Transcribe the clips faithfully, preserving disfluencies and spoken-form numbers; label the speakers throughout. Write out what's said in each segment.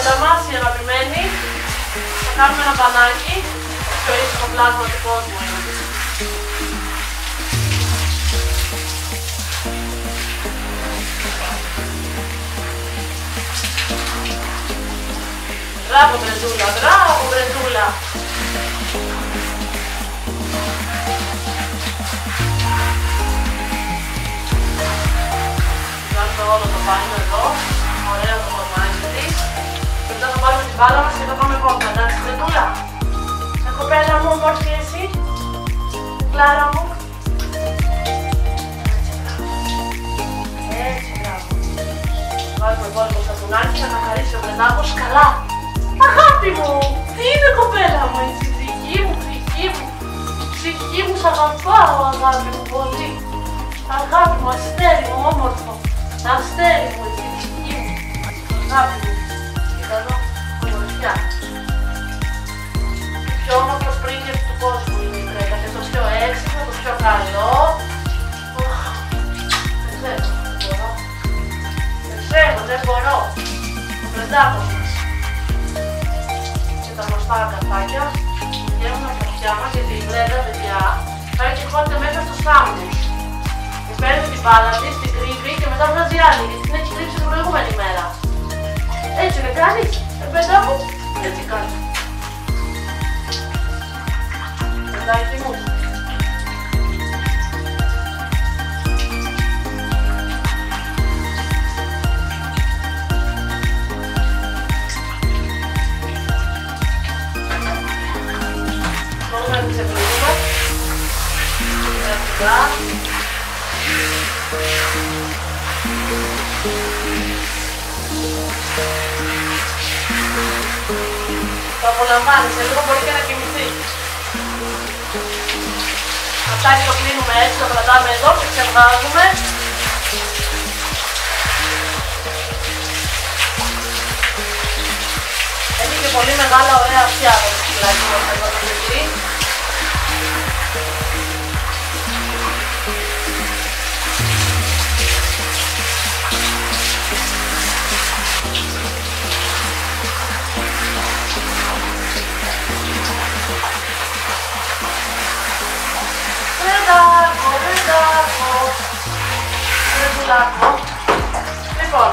Speaker 1: μπρέντα μας, η αγαπημένη. Θα κάνουμε ένα μπανάκι, το πιο ήσυχο πλάσμα του κόσμου είναι. Μπράβο Μπρεντούλα, μπράβο Μπρεντούλα. Βγάζω όλο το μπάνιο εδώ, ωραίο το κομμάτι της. Και μετά θα πάρουμε την μπάλα μας και θα πάμε βόλτα, εντάξει Μπρεντούλα. Τα κοπέλα μου, όμορφη εσύ, Κλάρα μου. Έτσι, μπράβο. Βάζουμε εδώ λίγο σαπουνάκι, θα καθαρίσει ο Μπρεντάκος καλά. Αγάπη μου, τι είναι κοπέλα μου, έτσι, ψυχή μου, ψυχή μου, ψυχή μου, σ' αγαπάω αγάπη μου πολύ. Αγάπη μου, αστέρι μου, όμορφο, αστέρι μου, έτσι, ψυχή μου, αγάπη μου. Κοίτα εδώ, ομορφιά. Το πιο όμορφο σπρίγκερ του κόσμου είναι η Μπρέντα και το πιο έξυπνο, το πιο καλό. Δεν ξέρω, δεν μπορώ. Δεν ξέρω, δεν μπορώ. Ο Μπρεντάκος μας. Τα γνωστά αγκαθάκια βγαίνουν από τα αυτιά μας γιατί η Μπρέντα, παιδιά, πάει και χώνεται μέσα στους θάμνους. Και παίρνει την μπάλα της, την κρύβει και μετά βγάζει άλλη γιατί την έχει κρύψει την προηγούμενη μέρα. Έτσι δεν κάνεις, ε Μπρέντα μου, έτσι κάνει. Μπρεντάκι μου. Να την ξεπλύνουμε. Ευχαριστικά. Το απολαμβάνει, σε λίγο μπορεί και να κοιμηθεί. Αυτά και το κλείνουμε έτσι, το κρατάμε εδώ και ξεβγάζουμε. Έχει και πολύ μεγάλα ωραία αυτιά το σκυλάκι μας εδώ το παιδί. Βρεντάκο, βρεντάκο, βρεντουλάκο. Λοιπόν,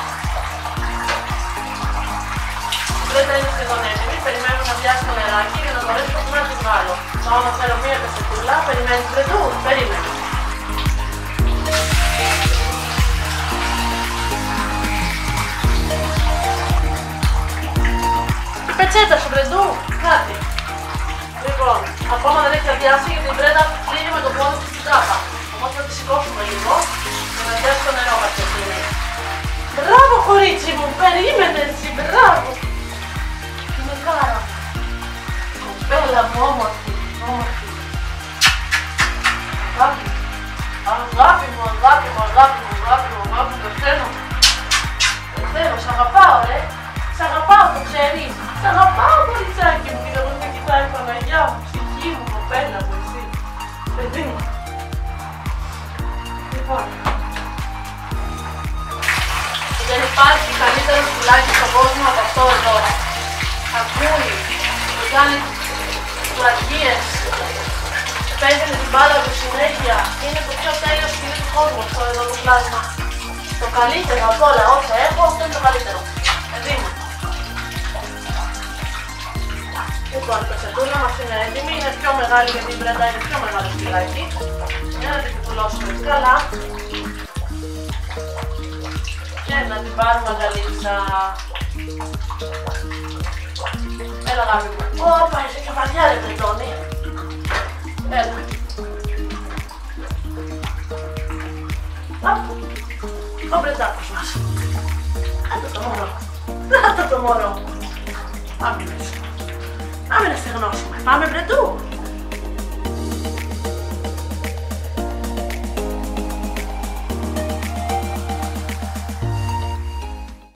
Speaker 1: η Μπρέντα είναι σχεδόν έτοιμη, περιμένουμε να πιάσει το νεράκι για να μπορέσουμε να τη βγάλω. Θα όμως φέρω μία κασετούλα, περιμένεις Μπρεντού, περίμενε. Η πετσέτα σου Μπρεντού, κάτι. Λοιπόν, ακόμα δεν έχει αδειάσει γιατί η Μπρέντα κλείνει με το πόδι της στην τάπα. Όμως θα τη σηκώσουμε λίγο για να πιάσει το νερό μας και κλείνει. Μπράβο κορίτσι μου, περίμενε εσύ, μπράβο. Είναι κάρα. Κοπέλα μου, όμορφη, όμορφη. Αγάπη μου, αγάπη μου, αγάπη μου, αγάπη μου, αγάπη μου, αγάπη μου, το θέλω. Το θέλω, σ' αγαπάω ρε. Σ' αγαπάω, το ξέρεις. Σ' αγαπάω κοριτσάκι μου. Κοίτα πώς με κοιτάει η Παναγιά μου, ψυχή μου, κοπέλα μου, εσύ. Παιδί μου. Λοιπόν. Δεν υπάρχει καλύτερο σκουλάκι στον κόσμο από αυτό εδώ. Ακούει, του κάνει πλαγίες, παίζει με την μπάλα του συνέχεια. Είναι το πιο τέλειο σκυλί του κόσμου αυτό εδώ το πλάσμα. Το καλύτερο από όλα όσα έχω, αυτό είναι το καλύτερο. Παιδί μου. Λοιπόν, η πετσετούλα μας είναι έτοιμη, είναι πιο μεγάλη γιατί η Μπρέντα είναι πιο μεγάλο σκυλάκι. Για να την πουλώσουμε έτσι καλά. Και να την πάρουμε αγκαλίτσα. Έλα αγάπη μου. Ωπα, είσαι και βαριά ρε Μπρεντώνη. Έλα. Απ, ο Μπρεντάκος μας. Άντε το μωρό. Άντε το μωρό. Πάμε μέσα. Πάμε να στεγνώσουμε. Πάμε Μπρεντού.